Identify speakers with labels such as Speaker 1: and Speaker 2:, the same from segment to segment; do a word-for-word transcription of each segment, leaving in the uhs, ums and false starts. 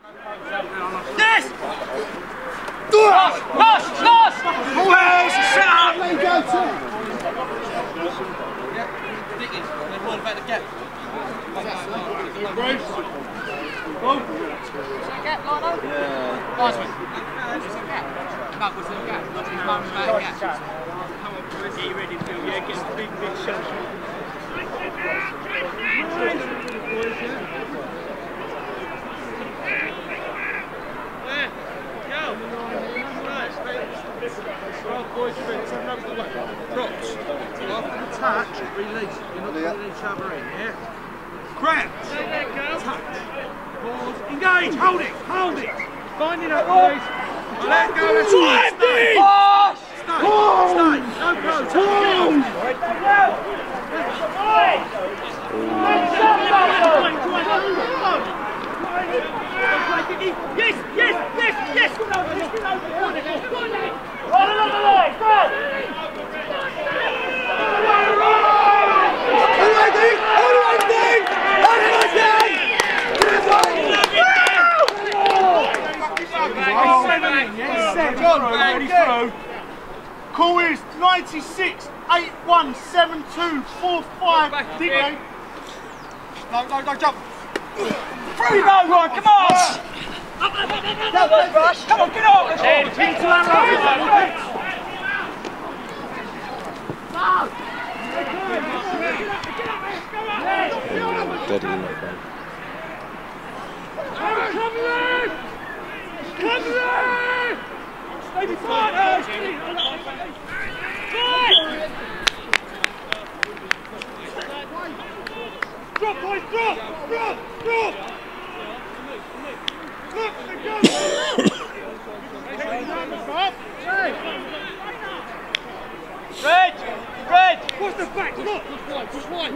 Speaker 1: Yes! Lost! Lost! Lost! Always! Shut up!
Speaker 2: Where you go to?
Speaker 1: They're worried about the gap.
Speaker 2: Bruce?
Speaker 1: Oh! Is that a gap, Lino? Yeah. Nice one. Is that a gap? No, was there a gap? He's moaning about a gap. Come on, boys. Get you ready, Phil. Yeah, get some big, big shots. There. Go. Right, boys, let's have another look. Drops. After the touch, release. You're not pulling each other in, yeah? Crouch. Touch. Pause. Engage. Hold it. Hold it. Finding up, boys. Let go. That's right. Stay. Stay. Stay. No go. Yes, yes, yes, yes. Hold it on the line. Go. Call is ninety-six, eight one seven two four five. Dig me. No, no, no, jump. Through you go, Ryan, come on! No, no, rush. Come on, get on! Head, pin to that
Speaker 3: Dead in my phone.
Speaker 1: Come in! Come in! Stay beside us! Drop, boys, drop! Drop! Drop! Look, they go! Red! Red! What's the back? Look! Push wide, push wide!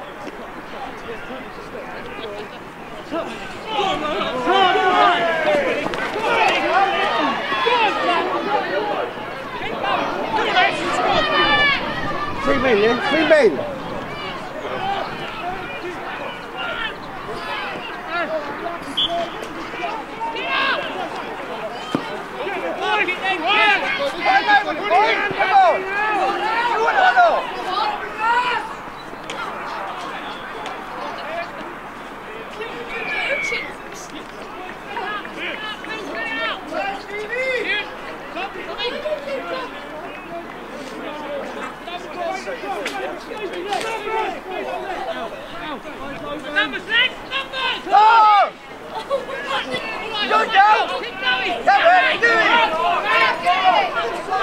Speaker 2: Three men, yeah? Three men!
Speaker 4: Number six! Numbers!
Speaker 1: Go!
Speaker 4: Keep
Speaker 1: Go, go!
Speaker 4: Keep going!
Speaker 1: Come on, do it!